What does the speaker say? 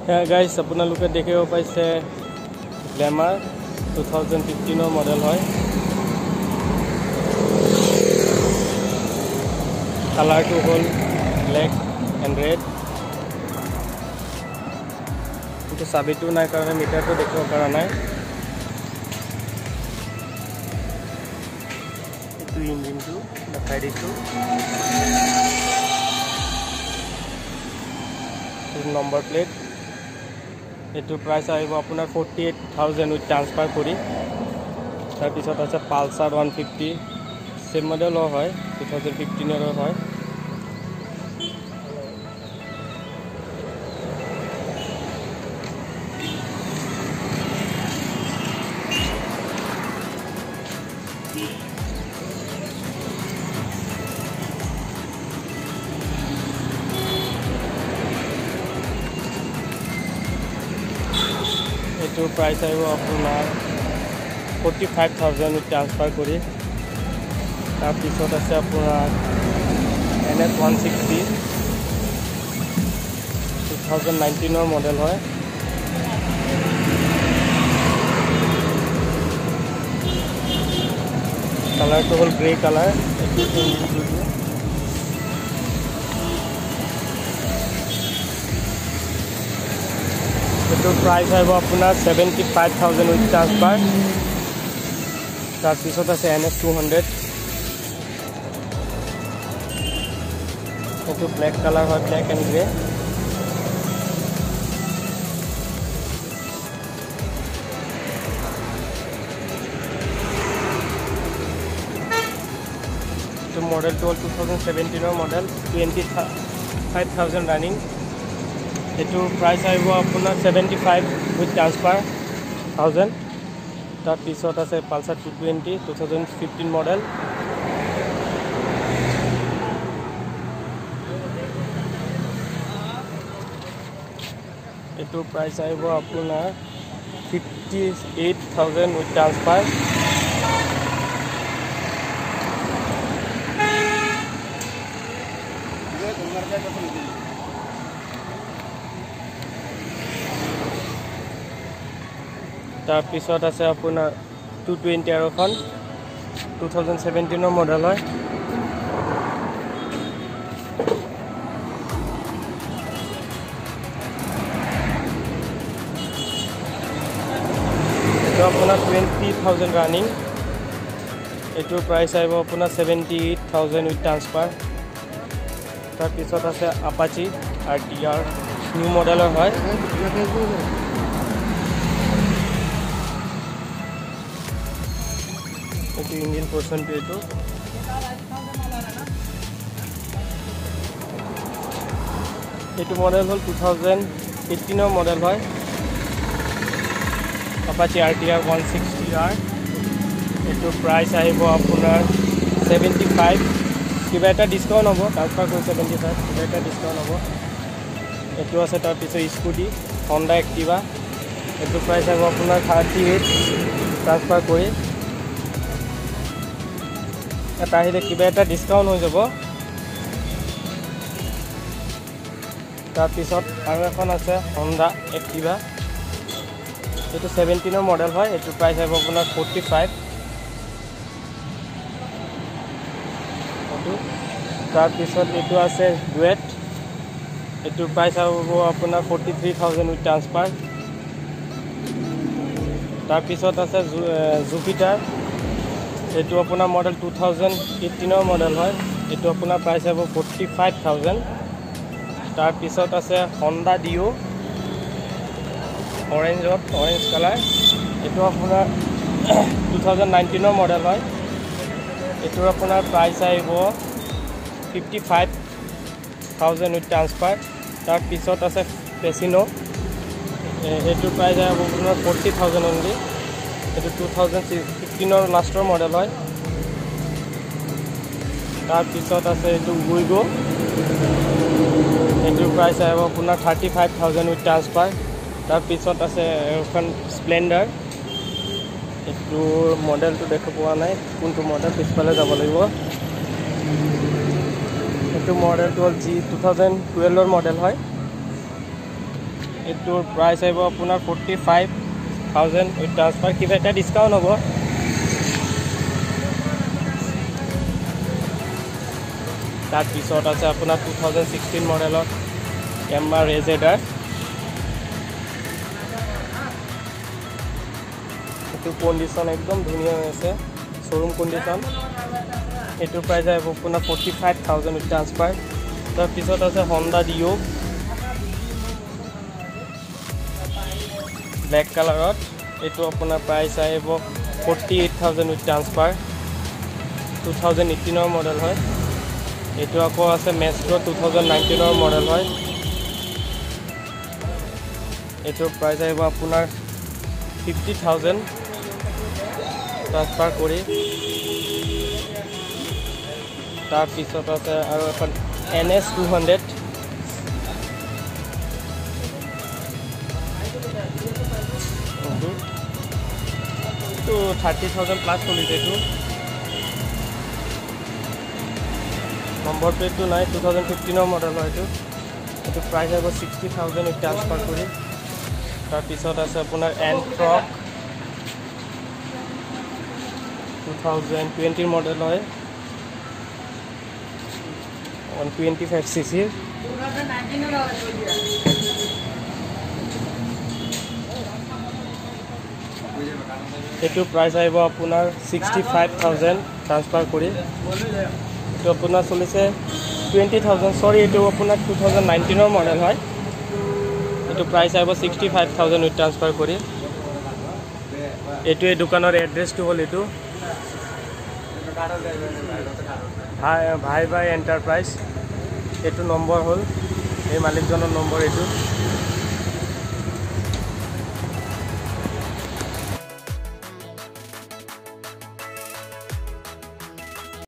Guys আপোনালোকে দেখিব পাইছে গ্লেমাৰ 2015 মডেল হয়। কালাৰটো হ'ল ব্লেক এণ্ড ৰেড। কিন্তু চাবিটো নাই কাৰণে মিটাৰটো দেখিব পৰা নাই। এইটো ইঞ্জিনটো দেখাই দিছোঁ। Number plate. এইটো প্ৰাইচ আহিব আপোনাৰ 48,000 উইথ ট্ৰান্সফাৰ কৰি। তাৰপিছত আছে পালচাৰ 150 চেম মডেলৰ হয়, 2015 হয়। এইটো প্ৰাইচ আহিব আপোনাৰ 45,000 ট্ৰান্সফাৰ কৰি। তাৰপিছত আছে আপোনাৰ NS 160 2019 মডেল হয়। কালাৰটো হ'ল গ্ৰে কালাৰ। এইটো প্ৰাইচ আহিব আপোনাৰ 75,000 উইথ ট্ৰান্সফাৰ। তাৰপিছত আছে NS 200। এইটো ব্লেক কালাৰ হয়, ব্লেক এণ্ড গ্ৰে। এইটো মডেলটো হ'ল 2017 মডেল, 25,000 ৰানিং। এইটো প্ৰাইচ আহিব আপোনাৰ 75 উইথ ট্ৰান্সফাৰ 1000। তাৰপিছত আছে পালচাৰ 220 2015 মডেল। এইটো প্ৰাইচ আহিব আপোনাৰ 58,000 উইথ ট্ৰান্সফাৰ। তাৰপিছত আছে আপোনাৰ 220 আৰু এখন 2017 মডেল হয়। এইটো আপোনাৰ 20,000 ৰানিং। এইটোৰ প্ৰাইচ আহিব আপোনাৰ 78,000 উইথ ট্ৰান্সফাৰ। তাৰপিছত আছে আপাচি RTR নিউ মডেলৰ হয়। এইটো ইঞ্জিন পোৰ্চনটো এইটো। এইটো মডেল হ'ল 2018 মডেল হয়। Apache RTR 160R। এইটো প্ৰাইচ আহিব আপোনাৰ 75। কিবা এটা ডিছকাউণ্ট হ'ব, ট্ৰান্সফাৰ কৰি 75 কিবা এটা ডিছকাউণ্ট হ'ব। এইটো আছে তাৰপিছত স্কুটি হণ্ডা এক্টিভা। এইটো প্ৰাইচ আহিব আপোনাৰ 38 ট্ৰান্সফাৰ কৰি। এটা আহিলে কিবা এটা ডিছকাউণ্ট হৈ যাব। তাৰপিছত আৰু এখন আছে হণ্ডা এক্টিভা। এইটো 17 মডেল হয়। এইটো প্ৰাইচ আহিব আপোনাৰ 45। তাৰপিছত এইটো আছে ডুৱেট। এইটোৰ প্ৰাইচ হ'ব আপোনাৰ 43,000 উইথ ট্ৰান্সফাৰ। তাৰপিছত আছে জুপিটাৰ। এইটো আপোনাৰ মডেল 2018 মডেল হয়। এইটো আপোনাৰ প্ৰাইচ হ'ব 45,000। তাৰপিছত আছে হণ্ডা ডিঅ' অৰেঞ্জ কালাৰ। এইটো আপোনাৰ 2019 মডেল হয়। এইটোৰ আপোনাৰ প্ৰাইচ আহিব 55,000 উইথ ট্ৰান্সফাৰ। তাৰপিছত আছে পেচিনো। এইটোৰ প্ৰাইচ আহিব আপোনাৰ 40,000 অনলি। এইটো 2015 লাষ্টৰ মডেল হয়। তাৰপিছত আছে এইটো উইগো। এইটোৰ প্ৰাইচ আহিব আপোনাৰ 35,000 উইথ ট্ৰান্সফাৰ। তাৰপিছত আছে এখন স্প্লেণ্ডাৰ। এইটোৰ মডেলটো দেখা পোৱা নাই, কোনটো মডেল পিছফালে যাব লাগিব। এইটো মডেলটো হ'ল 2012 মডেল হয়। এইটোৰ প্ৰাইচ আহিব আপোনাৰ 45,000 উইথ ট্ৰান্সফাৰ। কিবা এটা ডিছকাউণ্ট হ'ব। তাৰপিছত আছে আপোনাৰ 2016 মডেলৰ Yamaha Raider। এইটো কণ্ডিশ্যন একদম ধুনীয়া হৈ আছে, শ্ব'ৰুম কণ্ডিশ্যন। এইটোৰ প্ৰাইচ আহিব আপোনাৰ 45,000 উইথ ট্ৰান্সফাৰ। তাৰপিছত আছে Honda Dio ব্লেক কালাৰত। এইটো আপোনাৰ প্ৰাইচ আহিব 48,000 উইথ ট্ৰান্সফাৰ। 2018 মডেল হয়। এইটো আকৌ আছে Maestro 2019 মডেল হয়। এইটোৰ প্ৰাইচ আহিব আপোনাৰ 50,000 ট্ৰান্সফাৰ কৰি। তাৰপিছত আছে আৰু এখন NS 200। এইটো 30,000 প্লাছ চলিছে। এইটো নম্বৰ প্লেটটো নাই, 2015 মডেল হয়। এইটো প্ৰাইচ আহিব 60,000 উইথ ট্ৰান্সফাৰ কৰি। তাৰপিছত আছে আপোনাৰ N-Torq 2020 মডেল হয়, 125 cc। এইটো প্ৰাইচ আহিব আপোনাৰ 65,000 ট্ৰান্সফাৰ কৰি। এইটো আপোনাৰ চলিছে 20,000, চৰি এইটো আপোনাৰ 2019 মডেল হয়। এইটো প্ৰাইচ আহিব 65,000 উইথ ট্ৰান্সফাৰ কৰি। এইটো এই দোকানৰ এড্ৰেছটো হ'ল এইটো ভাই এণ্টাৰপ্ৰাইজ। এইটো নম্বৰ হ'ল এই মালিকজনৰ নম্বৰ। এইটো